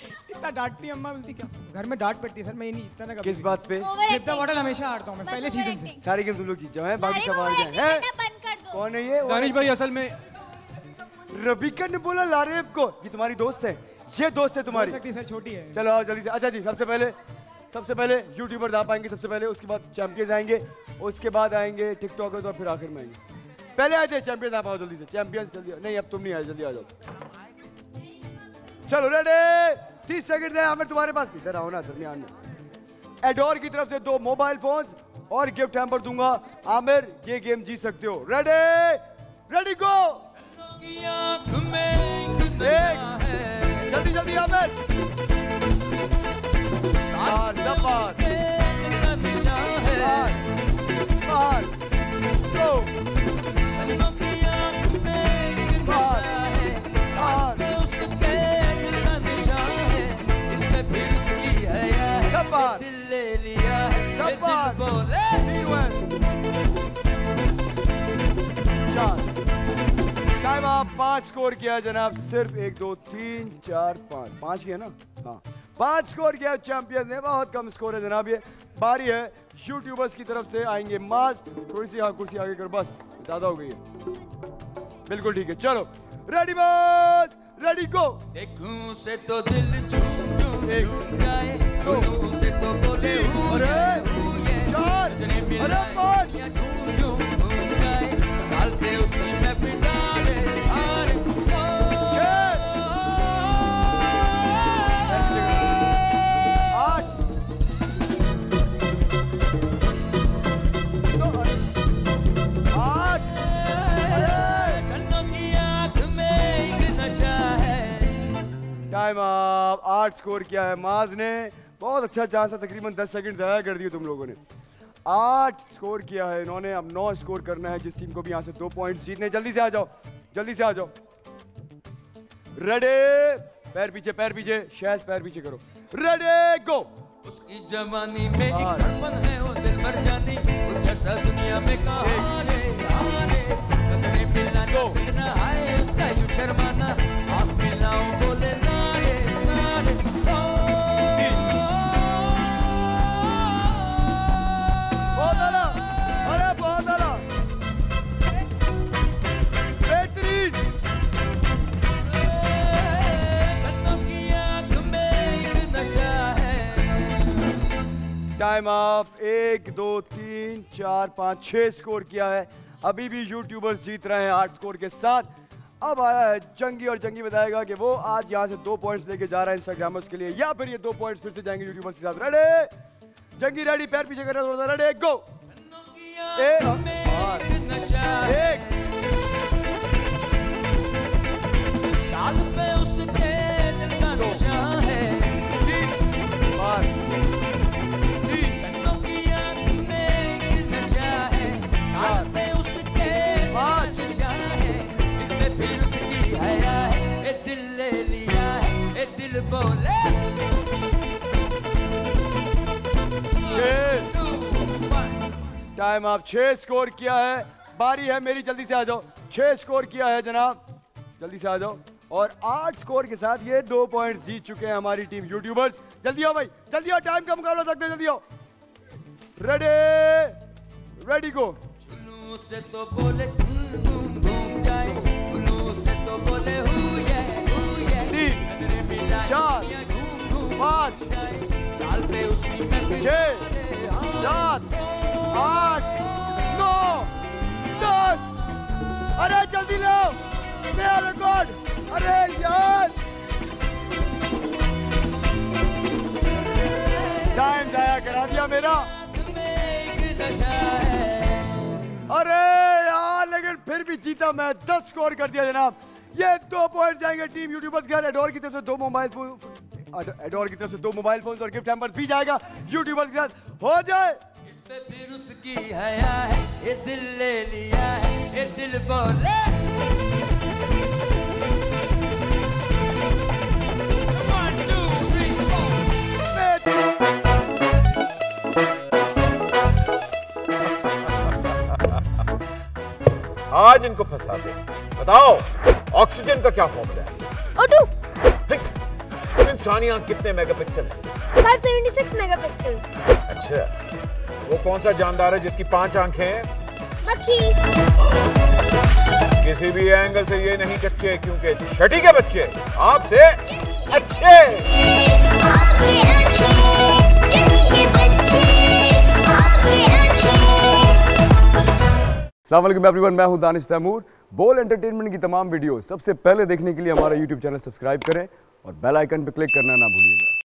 इतना डांटती है अम्मा, बोलती क्या घर में डांट पड़ती है सर, मैं ये नहीं जीतता ना कभी। किस बात पे? फ्लिप द बॉटल हमेशा हारता हूँ मैं पहले सीजन से। सारी गेम तुम लोग जीत जाओ हैं, बाकी सब हार गए हैं। कौन है ये? दानिश भाई असल में रबीका ने बोला लारेब को, ये तुम्हारी दोस्त है? ये दोस्त है तुम्हारी? सर छोटी है। चलो आओ जल्दी से। अच्छा जी, सबसे पहले यूट्यूबर आ पाएंगे सबसे पहले, उसके बाद चैंपियंस आएंगे, उसके बाद आएंगे टिकटॉकर्स और फिर आखिर में आएंगे। पहले आ जाए चैंपियंस, आ पाओ जल्दी से। चैंपियंस जल्दी। नहीं अब तुम नहीं आए, जल्दी आ जाओ। चलो रेडी, 30 सेकंड है आमिर तुम्हारे पास। इधर आओ ना दरमियान में। एडोर की तरफ से 2 मोबाइल फोन्स और गिफ्ट हैम्पर दूंगा। आमिर ये गेम जीत सकते हो। Ready go. जल्दी जल्दी आमिर। टाइम आप 5 स्कोर किया जनाब, सिर्फ 1 2 3 4 5 किया ना? हाँ 5 स्कोर किया चैंपियन ने, बहुत कम स्कोर है जनाब। ये बारी है यूट्यूबर्स की तरफ से आएंगे मास। थोड़ी सी कुर्सी आगे कर, बस ज्यादा हो गई है। बिल्कुल ठीक है, चलो रेडी बॉस, रेडी गो। देखूं से तो दिल झूम जाए, सुनूं से तो बोले डालते उसकी मैं पिटारे धारे। टाइम आप 8 स्कोर किया है माज ने। बहुत अच्छा चांस है, तकरीबन 10 सेकंड ज़्यादा कर दिए तुम लोगों ने। 8 स्कोर किया है इन्होंने, अब 9 स्कोर करना है जिस टीम को भी यहाँ से 2 पॉइंट्स जीतने। जल्दी से आ जाओ, जल्दी से आ जाओ। रेडी, पैर पीछे शहज पैर पीछे करो। Ready go. उसकी जवानी में एक धड़कन है, वो दिल भर जानी, वो जैसा दुनिया में कहाँ रे नजरें मिलाना सीखना है उसका यूं शर्माना, आँख मिलाऊं बोले नारे नारे। बहुत आला, अरे बहुत आला, बेहतरीन। सन्नों की आँख में एक नशा है। टाइम आप 1 2 3 4 5 6 स्कोर किया है। अभी भी यूट्यूबर्स जीत रहे हैं 8 स्कोर के साथ। अब आया है जंगी, और जंगी बताएगा कि वो आज यहाँ से 2 पॉइंट्स लेके जा रहा है इंस्टाग्रामर्स के लिए, या फिर ये 2 पॉइंट्स फिर से जाएंगे यूट्यूबर्स के साथ। रेडी जंगी, रेडी, पैर पीछे करना थोड़ा सा। रेडी गो। टाइम आप 6 स्कोर किया है। बारी है मेरी, जल्दी से आ जाओ। 6 स्कोर किया है जनाब, जल्दी से आ जाओ। और 8 स्कोर के साथ ये 2 पॉइंट्स जीत चुके हैं हमारी टीम यूट्यूबर्स। जल्दी आओ भाई, जल्दी आओ, टाइम का मुकाबला सकते हैं, जल्दी आओ। रेडी गो। जुनू से तो बोले घूम जाए, जुनू से तो बोले हुए 3 4 5 चाल पे उसकी 6 7 8 9 10। अरे जल्दी लो, नया रिकॉर्ड। अरे यार टाइम जाया करा दिया मेरा। अरे यार लेकिन फिर भी जीता मैं, 10 स्कोर कर दिया जनाब। ये 2 पॉइंट जाएंगे टीम यूट्यूबर्स के। एडोर की तरफ से 2 मोबाइल फोन, एडोर की तरफ से 2 मोबाइल फोन और गिफ्ट हैम्पर भी जाएगा यूट्यूबर्स के साथ। हो जाए फिर उसकी हया है, ये दिल ले लिया है, ये दिल बोले। One, 2, 3, 4। आज इनको फंसा दे। बताओ ऑक्सीजन का क्या फॉर्मूला है? O2। तुम इन इंसानी आंख कितने मेगापिक्सल है? 576 मेगापिक्सल। अच्छा, वो कौन सा जानदार है जिसकी 5 आंखें हैं? मक्खी। किसी भी एंगल से ये नहीं कच्चे, क्योंकि छठी के बच्चे आपसे अच्छे। अस्सलाम वालेकुम एवरीवन, मैं हूं दानिश तैमूर। बोल एंटरटेनमेंट की तमाम वीडियो सबसे पहले देखने के लिए हमारा YouTube चैनल सब्सक्राइब करें और बेल आइकन पर क्लिक करना ना भूलिएगा।